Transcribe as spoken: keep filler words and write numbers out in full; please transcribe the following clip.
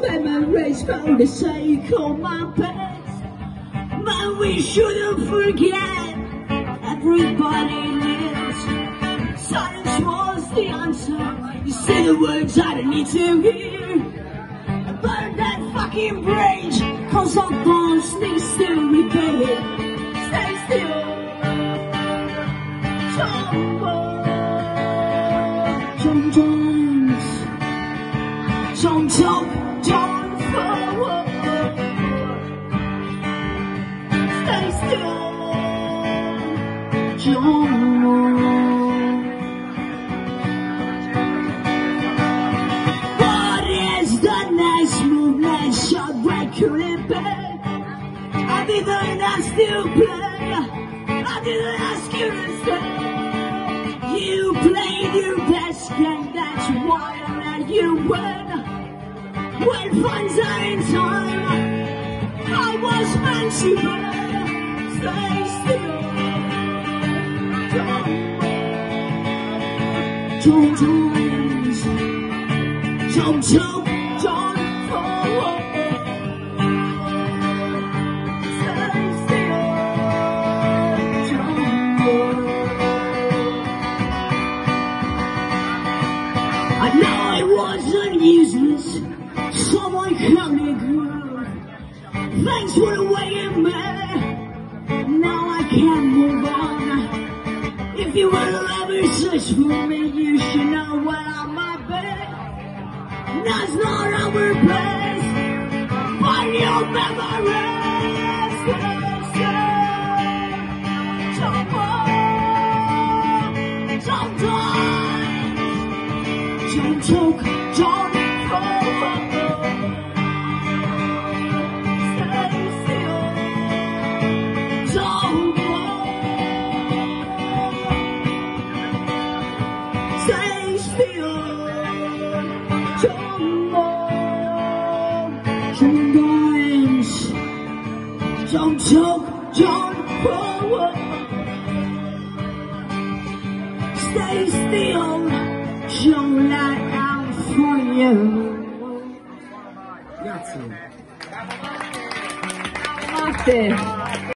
memories for the sake of my past. But we shouldn't forget, everybody lives. Silence was the answer. You say the words I don't need to hear. Burn that fucking bridge, cause our bonds need to repair. Stay still. Don't dance, don't talk, don't forward. Stay still, don't move. What is the next movement? Shot record in bed. I didn't ask you to play, I didn't ask you to stay. You played your best game, that's why I let you win. When funds are in time, I was meant to be. Stay still, don't dance, don't talk, don't forward. Stay still, don't move. I know it wasn't useless, someone coming through. Thanks for the way you made, now I can move on. If you were to ever search for me, you should know where I might be. That's not our place, but your memories. Don't move, don't die. Don't talk, don't forward. Stay still, don't move. Stay still, don't move. Don't dance, don't talk, don't forward. Stay still. Don't let out for you. Grazie.